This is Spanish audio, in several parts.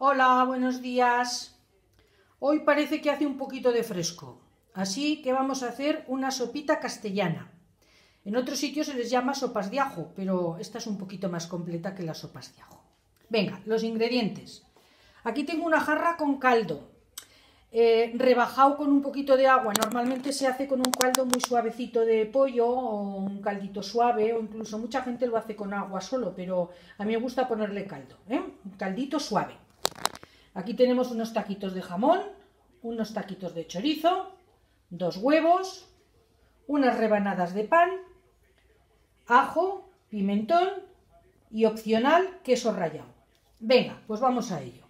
Hola, buenos días. Hoy parece que hace un poquito de fresco, así que vamos a hacer una sopita castellana. En otros sitios se les llama sopas de ajo, pero esta es un poquito más completa que las sopas de ajo. Venga, los ingredientes. Aquí tengo una jarra con caldo, rebajado con un poquito de agua. Normalmente se hace con un caldo muy suavecito de pollo o un caldito suave, o incluso mucha gente lo hace con agua solo, pero a mí me gusta ponerle caldo, un caldito suave. Aquí tenemos unos taquitos de jamón, unos taquitos de chorizo, 2 huevos, unas rebanadas de pan, ajo, pimentón y opcional queso rallado. Venga, pues vamos a ello.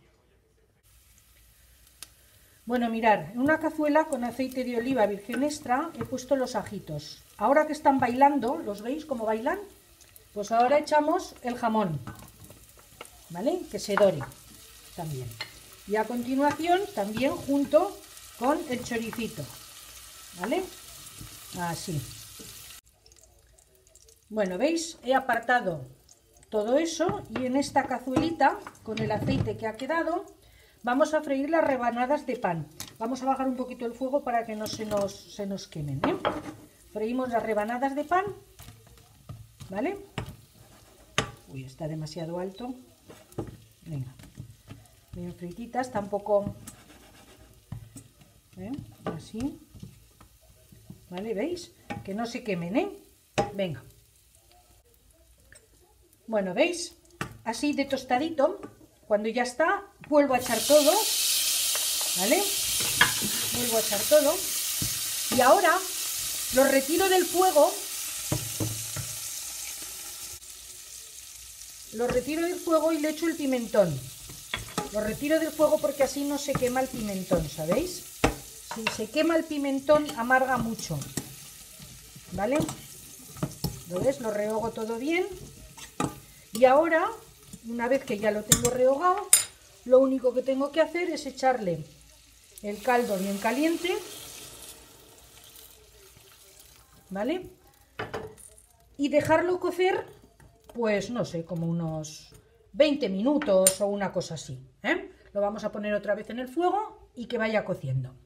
Bueno, mirad, en una cazuela con aceite de oliva virgen extra he puesto los ajitos. Ahora que están bailando, ¿los veis cómo bailan? Pues ahora echamos el jamón, ¿vale? Que se dore también. Y a continuación también junto con el choricito, ¿vale? Así. Bueno, ¿veis? He apartado todo eso y en esta cazuelita, con el aceite que ha quedado, vamos a freír las rebanadas de pan. Vamos a bajar un poquito el fuego para que no se nos quemen, ¿eh? Freímos las rebanadas de pan, ¿vale? Uy, está demasiado alto. Venga. Bien frititas, tampoco, así, ¿vale? ¿Veis? Que no se quemen, ¿eh? Venga. Bueno, ¿veis? Así de tostadito, cuando ya está, vuelvo a echar todo, ¿vale? Vuelvo a echar todo. Y ahora lo retiro del fuego. Lo retiro del fuego y le echo el pimentón. Lo retiro del fuego porque así no se quema el pimentón, ¿sabéis? Si se quema el pimentón amarga mucho, ¿vale? ¿Lo ves? Lo rehogo todo bien. Y ahora, una vez que ya lo tengo rehogado, lo único que tengo que hacer es echarle el caldo bien caliente, ¿vale? Y dejarlo cocer, pues no sé, como unos 20 minutos o una cosa así, ¿eh? Lo vamos a poner otra vez en el fuego y que vaya cociendo.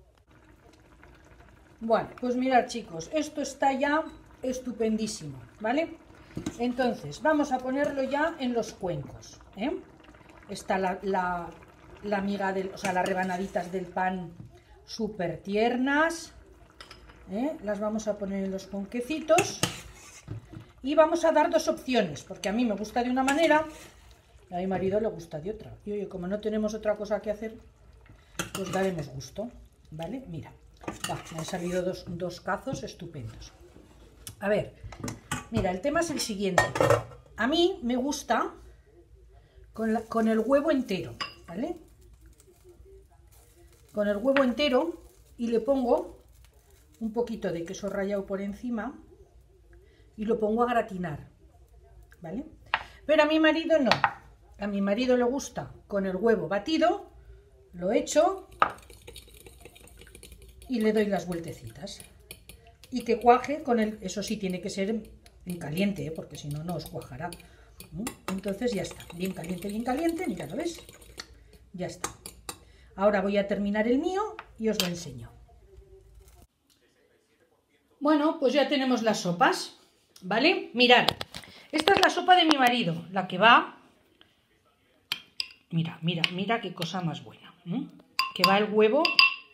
Bueno, pues mirad, chicos, esto está ya estupendísimo, ¿vale? Entonces, vamos a ponerlo ya en los cuencos, ¿eh? Está la miga o sea, las rebanaditas del pan súper tiernas, ¿eh? Las vamos a poner en los cuenquecitos y vamos a dar 2 opciones, porque a mí me gusta de una manera y a mi marido le gusta de otra. Y oye, como no tenemos otra cosa que hacer, pues daremos gusto, ¿vale? Mira, me han salido dos cazos estupendos. A ver, mira, el tema es el siguiente. A mí me gusta con el huevo entero, ¿vale? Con el huevo entero y le pongo un poquito de queso rallado por encima y lo pongo a gratinar, ¿vale? Pero a mi marido no. A mi marido le gusta con el huevo batido, lo echo y le doy las vueltecitas. Y que cuaje con el... Eso sí, tiene que ser en caliente, ¿eh? Porque si no, no os cuajará. Entonces ya está, bien caliente, mira, ¿lo ves? Ya está. Ahora voy a terminar el mío y os lo enseño. Bueno, pues ya tenemos las sopas, ¿vale? Mirad, esta es la sopa de mi marido, la que va... Mira qué cosa más buena, ¿eh? Que va el huevo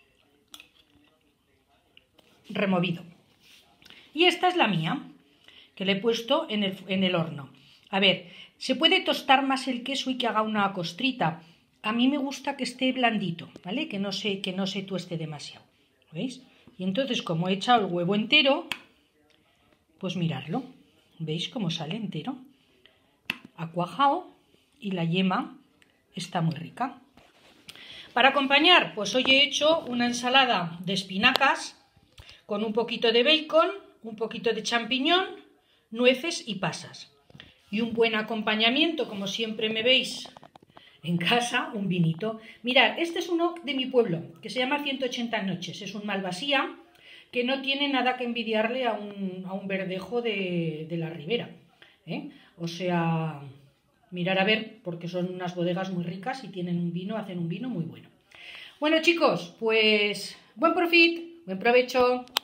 removido. Y esta es la mía, que le he puesto en el horno. A ver, se puede tostar más el queso y que haga una costrita. A mí me gusta que esté blandito, ¿vale? Que no se tueste demasiado, ¿veis? Y entonces, como he echado el huevo entero, pues miradlo, ¿veis cómo sale entero? Ha cuajado y la yema está muy rica. Para acompañar, pues hoy he hecho una ensalada de espinacas con un poquito de bacon, un poquito de champiñón, nueces y pasas. Y un buen acompañamiento, como siempre me veis en casa, un vinito. Mirad, este es uno de mi pueblo, que se llama 180 noches. Es un Malvasía que no tiene nada que envidiarle a un verdejo de la ribera, ¿eh? O sea, Mirar a ver, porque son unas bodegas muy ricas y tienen un vino, hacen un vino muy bueno. Bueno chicos, pues buen profit, buen provecho.